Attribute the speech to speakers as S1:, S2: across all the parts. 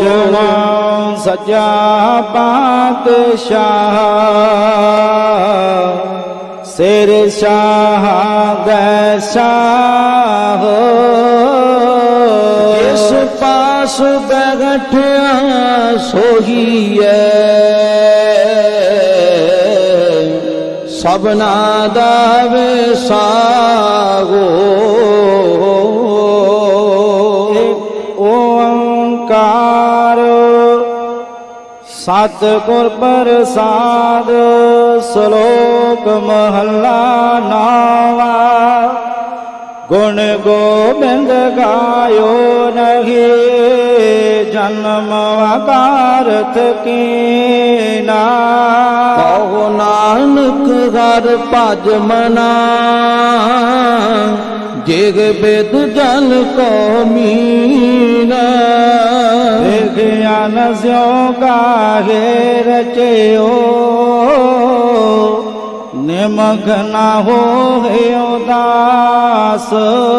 S1: सच्चा पातशाह सिर शाह गैशाह जिस पास बैठा सोही है सबना दावे सागो ओंकार सतगुर प्रसाद श्लोक महला नावा गुण गोबिंद गायो नहीं जन्म अकारथ कीना कहो नानक हर भज मना जिग बेद जल को मीना विज्ञान स्यो गाहे रचयो निमग्न हो उदास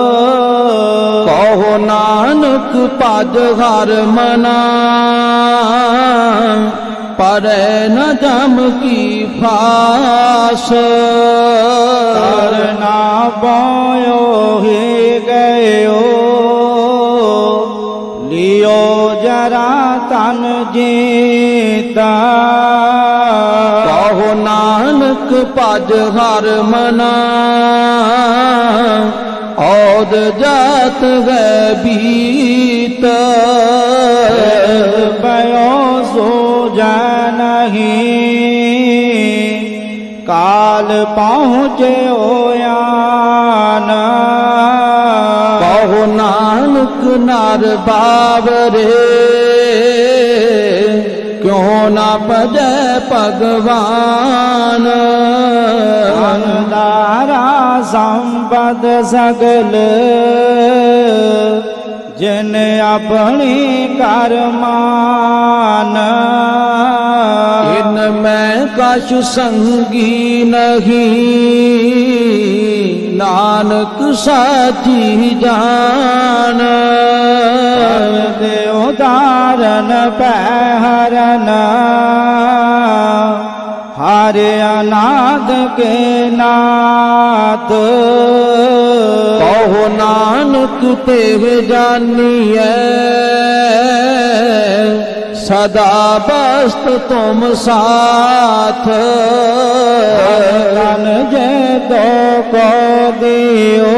S1: कहो नानक भज हर मना परे न जम की फास करना बोयो ही गयो लियो जरा तन जीता कहो नानक भज हर मना औद जात है बीत भयो सो नहीं काल पहुँचे ओयान कहो नानक नार बावरे क्यों ना भजे भगवान दारा संपद सगल जिन अपनी करमान इनमें कछु संगी नहीं नानक साची जान दे उदाहरण पहरन हरे अनाथ के नाथ कहो नानक तेह जानिए सदा बस्त तुम साथ तन जे तो को दियो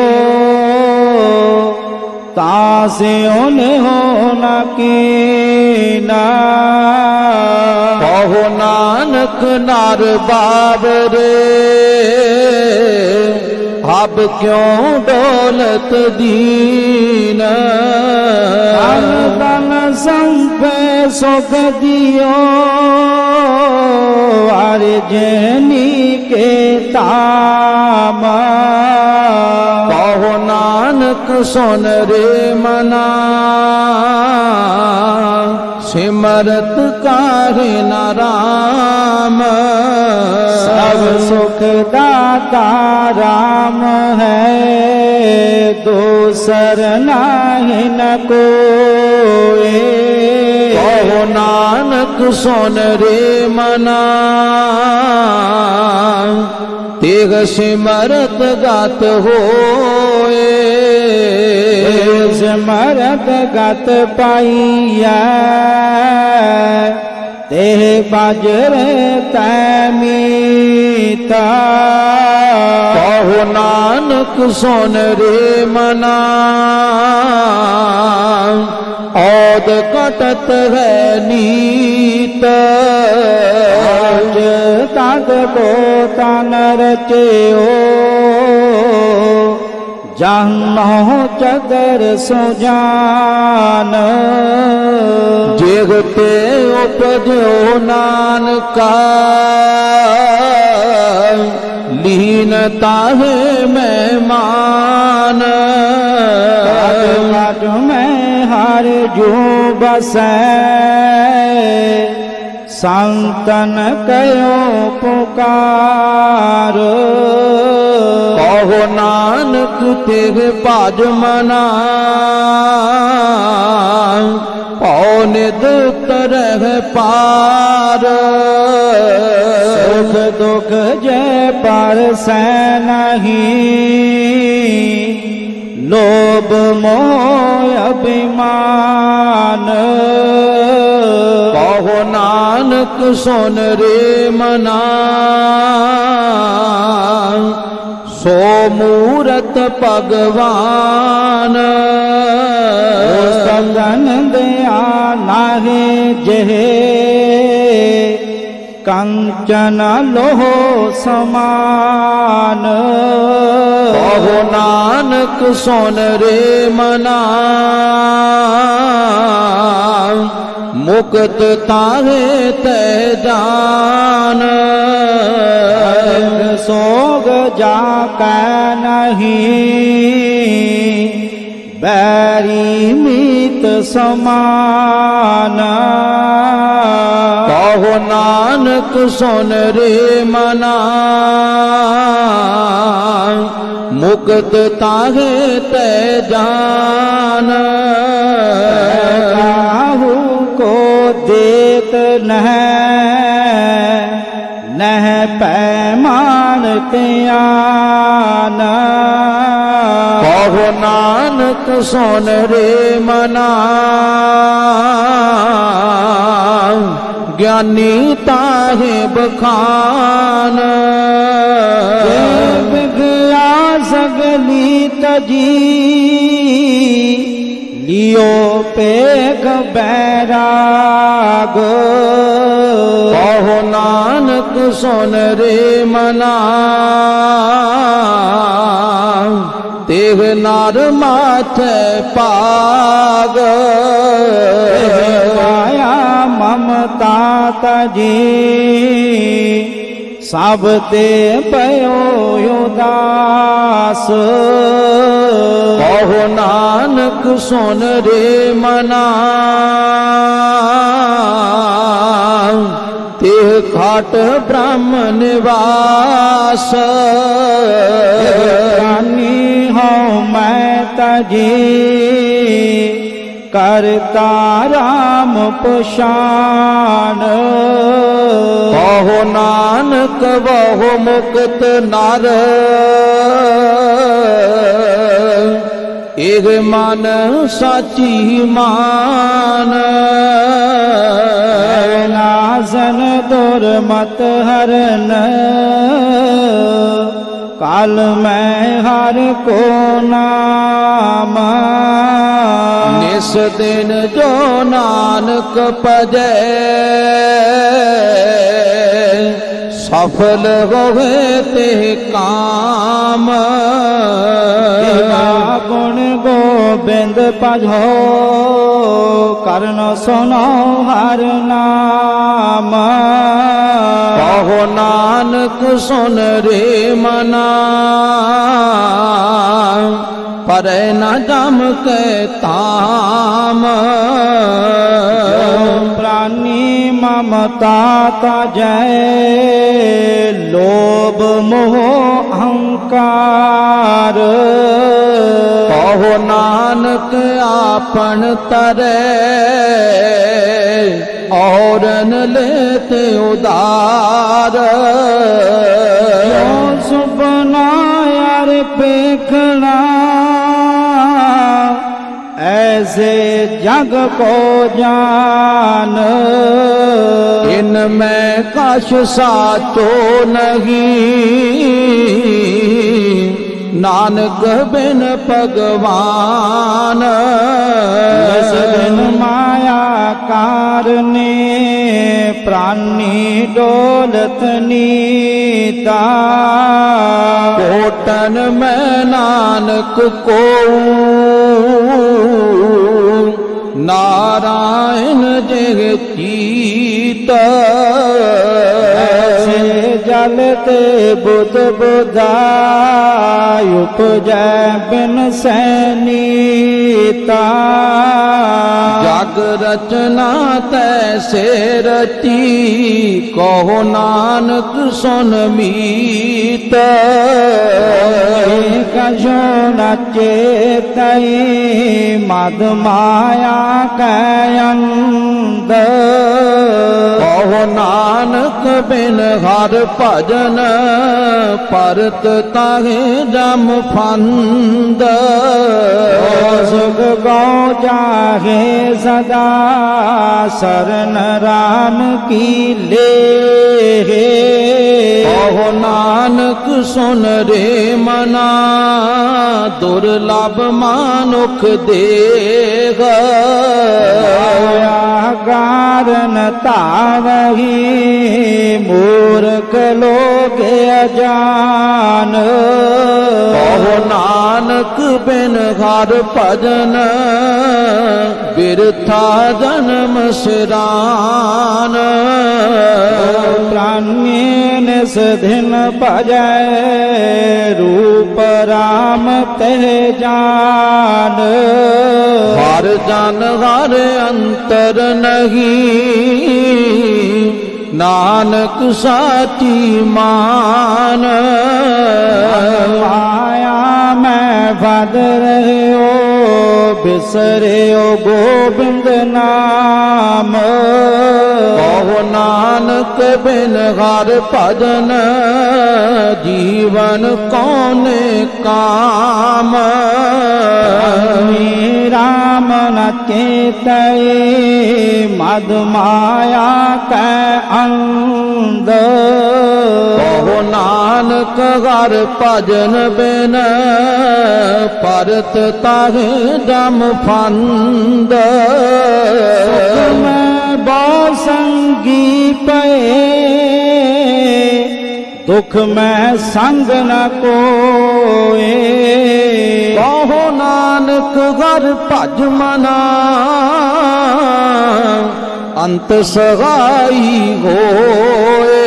S1: तासे उन्हें हो न कीना कहो नानक नार बाबरे अब क्यों दौलत दीन तन संपे सुख दियो अर्जनी के ताम कहो नानक सुन रे मना सिमरत काहे न राम सब सुख दाता राम है दूसर नाही न कोई कहो नानक सुन रे मना तेग सिमरत गात होए सिमरत गात पाइया ते बाजरे तैमीता कहो नानक सुन रे मना औद कटत है नीत तद को तन रचयो जानो चगर सुजान जेगते उपजो नानका लीनता है मेहमान में हर जो बसै संतन कयो पुकार कहो नानक तेरे पाज मना पौ
S2: नित तरह पार।
S1: सुख दुख जय पर सै नहीं, लोभ मोह अभिमान।
S2: कहो नानक सुन रे मना, सो मूरत भगवान।
S1: सगन दया नाहे जहे, कंचन लोह समान।
S2: कहो नानक सुन रे मना, मुक्त ताहे ते जान।
S1: सोग जाकै नहीं, बैरी मीत समान।
S2: कहो नानक सुन रे मना, मुक्त ताहे ते जान।
S1: काहू को देत नह पैमान त्यान।
S2: कहो नानक सुन रे मना, ज्ञानी ताहे बखान।
S1: बिगया सगली तजी, लियो पेग बैराग।
S2: कहो नानक सुन रे मना, तेह नार माथे पाग।
S1: माया ममता तजी, सब ते पयो उदास।
S2: कहो नानक सुन रे मना, तेह खाट ब्रह्म निवास।
S1: ज्ञानी हो मैं तजी, करता राम पुशान।
S2: कहो नानक बहु मुक्त नर, एक मन साची मान।
S1: नासन दुर्मत हरन, काल मैं हर को नाम।
S2: निस दिन जो नानक पजै, सफल होवे ते काम।
S1: गुण गोबिंद पझो, कर्ण सुनो हर नाम।
S2: कहो नानक सुन रे मना, परै न जम के ताम।
S1: प्राणी ममता तजय, लोभ मोह अहंकार।
S2: कहो नानक आपन तरे, और न लेते उदार।
S1: सुपना यार पेखना, ऐसे जग को जान।
S2: इनमें कछ साचो नहीं, नानक बिन भगवान।
S1: इस दिन माया कारणे, प्राणी डोलत नीता।
S2: कोटन में नानक को, नारायण जग चीत।
S1: ऐसे जग चलते बुध बुधाय उपजै बिन सैनीता।
S2: जग रचना तैसे रची कहो नानक सुन मीत।
S1: कशो नचे तई मद माया कैंद।
S2: कहो नानक बिन हर भजन परत ताहे जम फंद।
S1: सुख गौ जाहे सदा शरण राम की ले।
S2: कहो नानक सुन रे मना दुर्लभ मानुख देग।
S1: कारण तारही मूर्ख लोग अजान।
S2: कहो नानक बिन हर भजन बिरथा जन्म सिरान।
S1: प्राण्येन सधिन भजै रूप राम तह जान।
S2: हर जन हर अंतर नहीं नानक साची मान।
S1: माया में बद रहे हो बिसरे हो गोविंद नाम।
S2: कहो नानक बिन हर भजन जीवन कौने काम।
S1: राम न चेतये मद माया कै अंध।
S2: कहो नानक हर भजन बिन परत ताहे जम फंद।
S1: बहु संगी पे दुख में संग न कोए।
S2: कहो नानक हर भज मना अंत सगाई होए।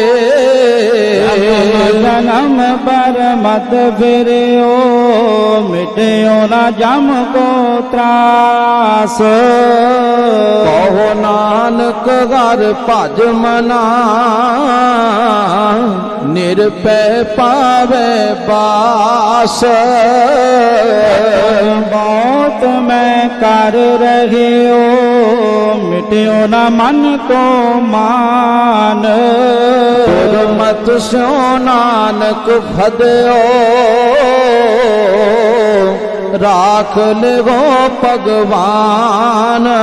S1: जन्म पर मत फिरियो मिटियो न जम को त्रास।
S2: कहो नानक हर भज मना निरपै पावे बास।
S1: बहुत मैं कर रहे हो मिटियो न मन को मान।
S2: मत सो नानक फदयो राख लेगो भगवान।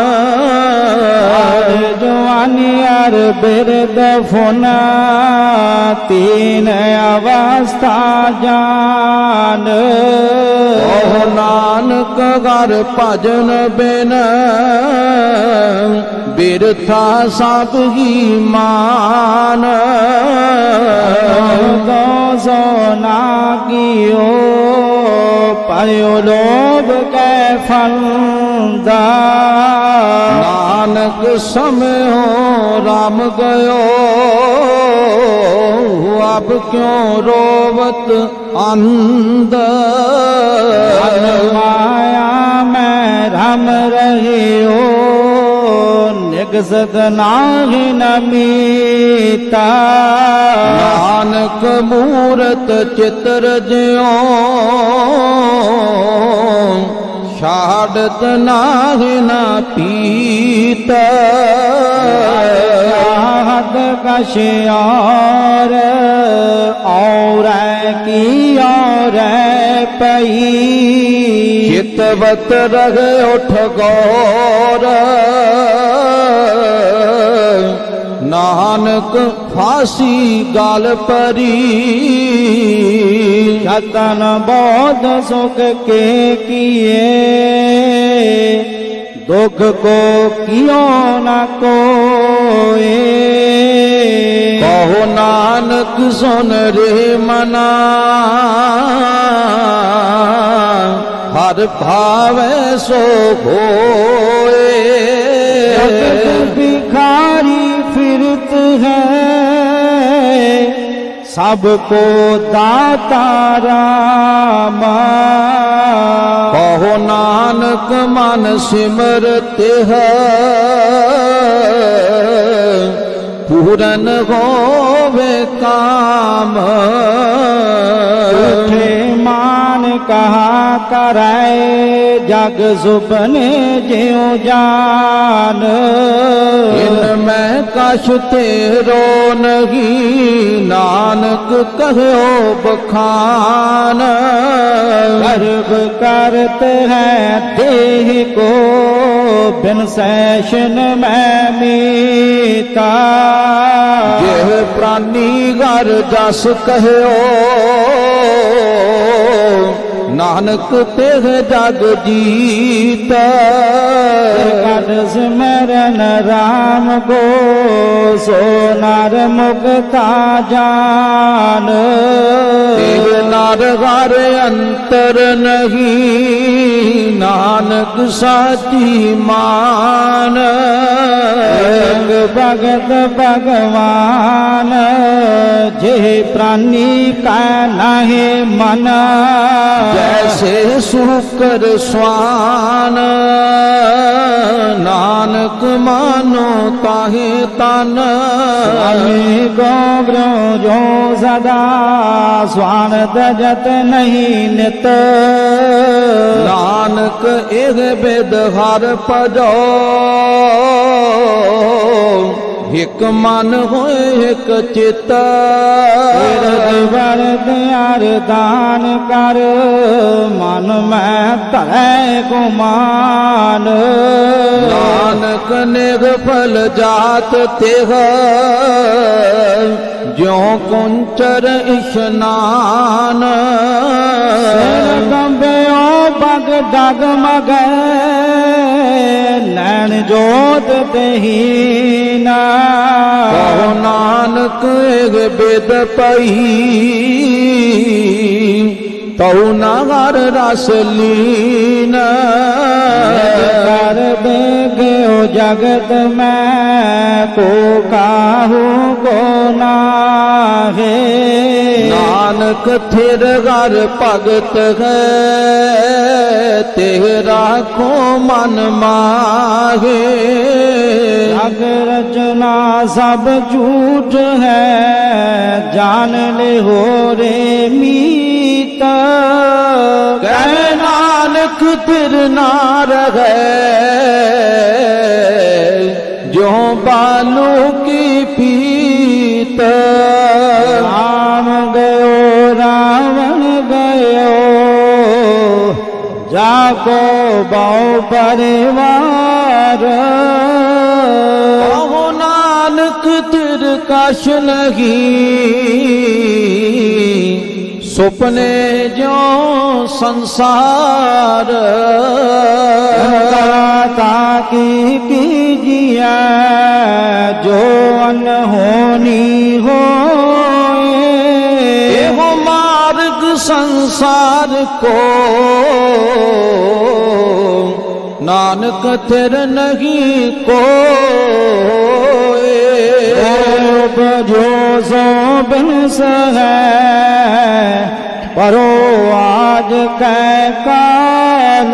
S1: जवानी अर बिरद फुना तीन अवस्था जान।
S2: कहो नानक हर भजन बिन बिरथा सब ही मान।
S1: दो सोना कियो पायो लोभ के फंदा।
S2: नानक समय हो राम गयो अब क्यों रोवत अंध।
S1: माया में रम रहे हो निगसत नाही नमीता।
S2: नानक मूरत चित्र ज्यों छाड़त नाही न पीता।
S1: हद कश और की और पई।
S2: चितवत रहे उठ गौर नानक फांसी गाल परी।
S1: जतन बोध सुख के किए दुख को कियो न कोए।
S2: कहो नानक सुन रे मना हर भावे सो होए।
S1: भिखारी फिरत है सबको दाता राम।
S2: कहो नानक मन सिमरत है पूरन होवे काम।
S1: उठे मान कहा कराए जग सुपने ज्यों जान।
S2: इनमें कछ तेरो नहीं नानक कहो बखान।
S1: गर्व करते हैं देह को बिन सैशन में मीता।
S2: यह प्राणी घर जस कहो नानक तेह जग जीता।
S1: कद सिमरन राम को सो नर मुक्ता जान।
S2: तेह नर घर अंतर नहीं नानक साची मान।
S1: भगत भगवान जे प्राणी का नाहे मन।
S2: जैसे सुकर स्वान नानक मानो ताहे तन।
S1: स्वामी गौग्रो जो सदा स्वान तजत नहीं नित।
S2: नानक एक बेद हर पजो एक मन होए एक चित।
S1: वरद दान कर मन में तरै गुमान।
S2: नानक निग फल जात तेह ज्यों कुंचर स्नान।
S1: गंबेओ बग डगमग नैन जोत दहीना।
S2: कहो नानक एक बेद पही तऊ नगर रस लीन।
S1: कर बेगो जगत में को काहू को नाहे।
S2: नानक थिर घर भगत है तेरा को मन माहे।
S1: जग रचना सब झूठ है जान ले हो रे मीत।
S2: कह नानक फिर नार है जो बालू की पीत।
S1: राम गयो रावण गयो जाको बहु परिवार।
S2: कहो नानक तिर कश नहीं सुपने जो संसार।
S1: ताकि कीजिए जो अनहोनी हो।
S2: एहो मार्ग संसार को नानक तिर नहीं को।
S1: जो सो बिनस है परो आज कै काल।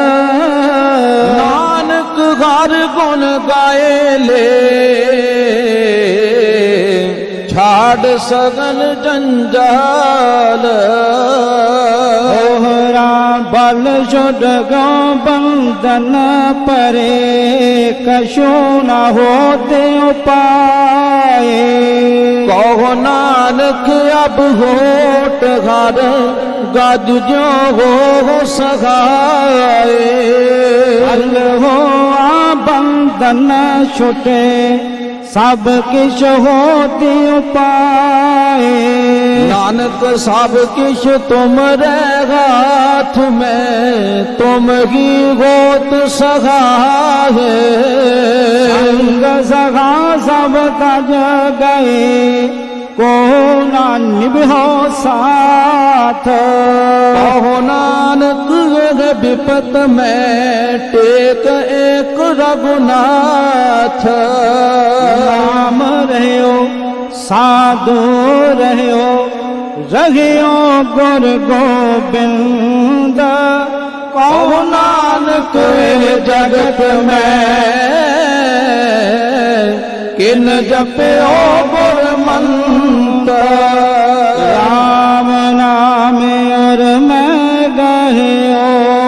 S2: नानक हर गुण गाए ले छाड़ सगल जंजाल।
S1: ओहरा बल जुड गो बंदन परे कशो न होते उपाय।
S2: कहो नानक अब होट घर गज जो हो सगाए।
S1: बल हो बंदन छुटे सब किश होते उपाय।
S2: नानक सब किश तुमरे हाथ में तुम ही होत सहाय।
S1: संग सखा सब तज गए को ना निभो साथ।
S2: कहो नानक विपत में टेक एक रघुनाथ।
S1: नाम रहो साधु रहियो रहियो गुर गोबिंद।
S2: कहो नानक जगत में किन जपियो गुर मंत्र।
S1: राम नाम और मैं गहियो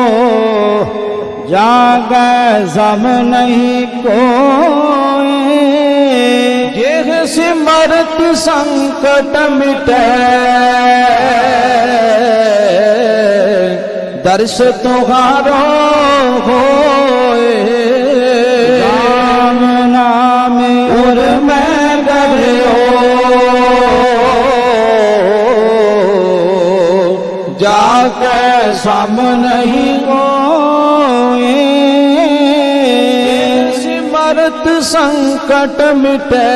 S1: जागे सम नहीं कोई।
S2: जेह सिमरत संकट मिटे दर्श तुहारो होए।
S1: राम नाम और मैं गहियो
S2: जाके सम नहीं
S1: कोई।
S2: सिमरत संकट मिटे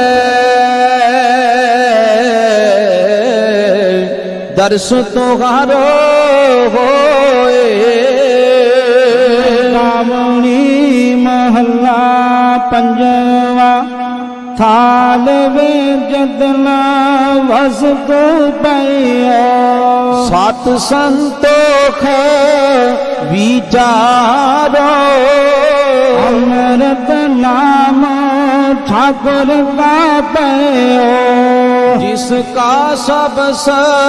S2: दर्श तुहारो होए।
S1: कामणी महला पंजवा थाल वे जदना वसतु पैया।
S2: सत संतोख विचारो
S1: अमृत नाम ठाकुर का पैयो।
S2: जिसका सबस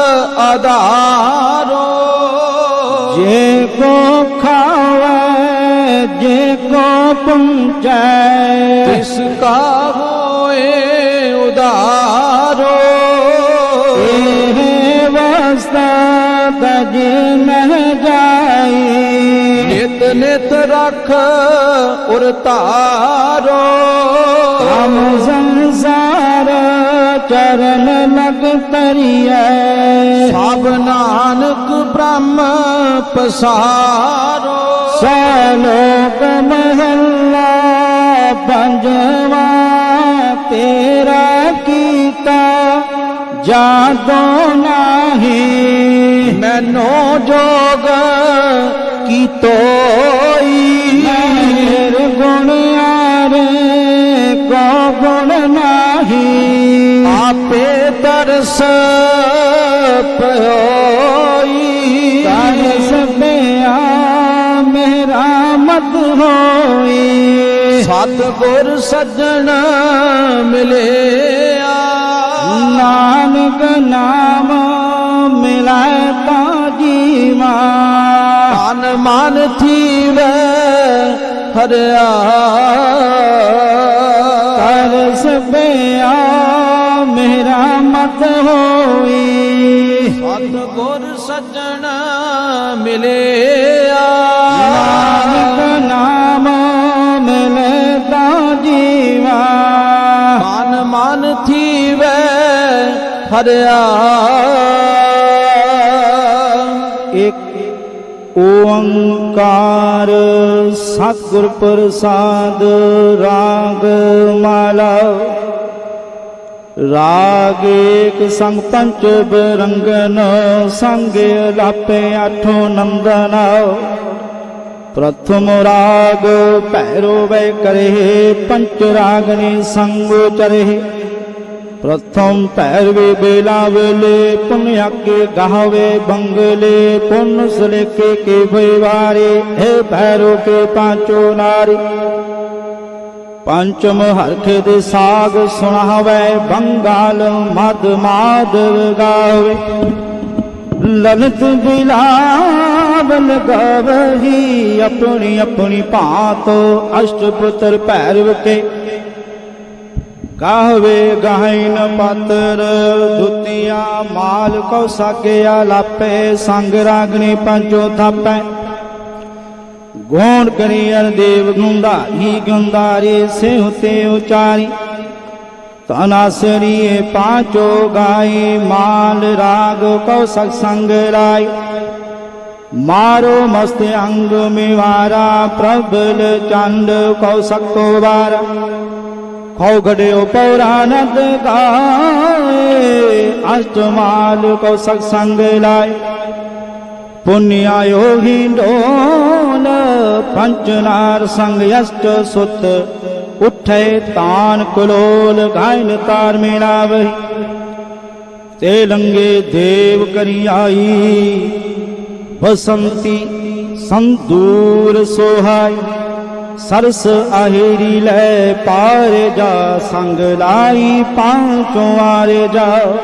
S2: आधारो
S1: जे को खावे जे को पुंचे।
S2: जिसका होए उदारो
S1: वस्ता तज न जाई।
S2: नित नित रख उरतारो
S1: हम संसार चरण लग तरिए।
S2: सब नानक ब्रह्म पसारो
S1: सलोक महला पंजवा तेरा कीता जादो नाही।
S2: मैनो जोग की तोई
S1: निर्गुण यारे को गुण नाही।
S2: आपे दर्श पयोई
S1: तरस पिया मेरा मत होई।
S2: सतगुर सज्जन मिले
S1: नानक नाम मिलाए ता जीवा।
S2: तन मन थी वे हरिया
S1: तरस पिया मेरा मत होई।
S2: सतगुर सज्जन मिले
S1: नानक नाम मिले ता जीवा।
S2: मन मन थी वे हरिया।
S1: एक ओंकार सतगुर प्रसाद राग माला। राग एक संग पंच बिरंगन संग लापे आठो नंदन। प्रथम राग पैरो वे करे पंच रागनी संग चरे। प्रथम पैरवे बेला वेले पुण्य के गावे बंगले पुण्य सलेके के भैवारे। हे भैरो के पांचों नारी। पंचम हरखे दे साग सुनावे बंगाल मद माधव गावे। ललित बिलावल गावही अपनी अपनी पात। अष्टपुत्र भैरव के गावे गायन पात्र। दुतिया माल को साके आलापे संग रागनी पंचो थापे। गुण करियर देव गुंदारी गुंदारी से होते उचारी। तनासरी पांचो गाई माल राग को सत्संग लाई। मारो मस्त अंग में वारा प्रबल चंड को सको वारा। खौगड़े पौराणद गाए अष्टमाल को सत्संग लाए। पुण्य योगी डोल पंचनार संग अष्ट सुत। उठे तान कुलोल गायन तार मिलावही। ते लंगे देव करी आई बसंती संदूर सोहाय सरस आहेरी लै पारे जा संग लाई पांचों आरे जा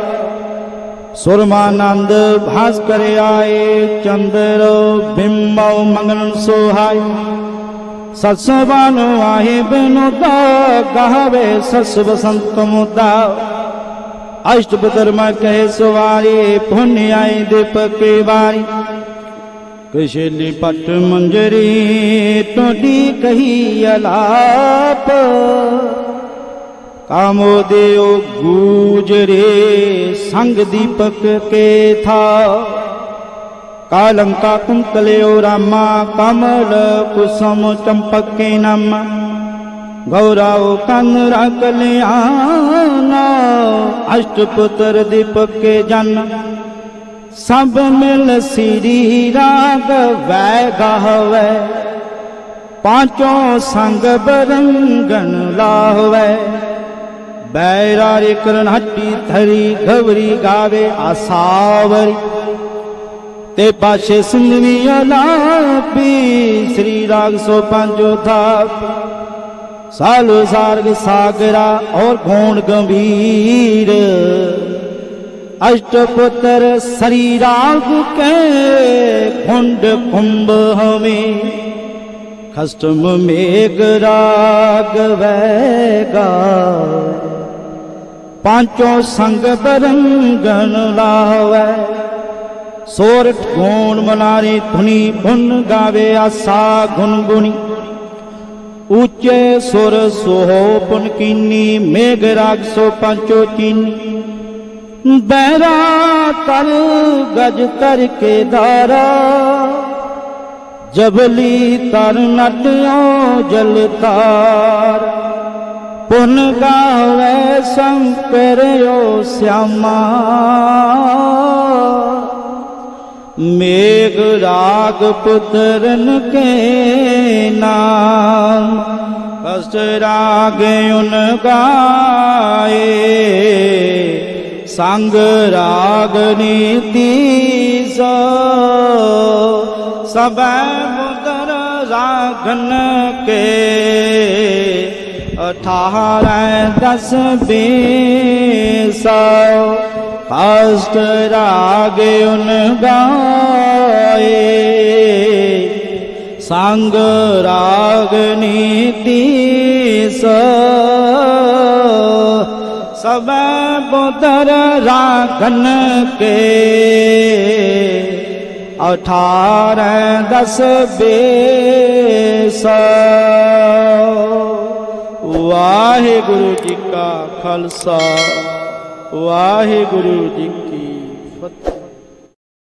S1: सुरमानंद भास्कर आए चंद्र बिंबो मंगल सोहाय सत्सवान आहे बिनुदा गावे सस बसंत मुदा अष्टपदर्मा कहे सुवारी पुण्य आई दीपक के बारी कृषि पट मंजरी टोडी कही अलाप कामोदेव गुजरे संग दीपक के था कालंका कुंतलेयो रामा कमल कुसुम चंपक के नामा गौराव कंदरा कल्याणा अष्टपुत्र दीपक के जन सब मिल श्री राग वै गावे पांचों संग बरंगन लावे बैरारी करण हट्टी धरी गवरी गावे आसावरी ते पाशे सिंधवी अलापी श्री राग सो पंजो थाप सालो सार्ग सागरा और घोण गंभीर अष्टपुत्र श्री राग के कुंड कुंभ हमें खष्टम मेघ राग वैगा पांचों संग बरंगन लावे सोरठ गुण मनारी धुनी गुण गावे आसा गुनगुनी ऊंचे सुर सोहो पुन कीनी मेघ राग सो पांचो चीनी बैरा तर गज तर के दारा जबली तर नटियो जल तार पुन गावे शंकर यो श्यामा मेघ राग पुत्रन के नाम कष्ट राग उन गाए संग राग नीति सब पुत्र रागन के 18-10 20 कष्ट राग उन गाए संग राग नीति सब पुत्र रागन के 18-10 20 वाहे गुरु जी का खालसा वाहे गुरु जी की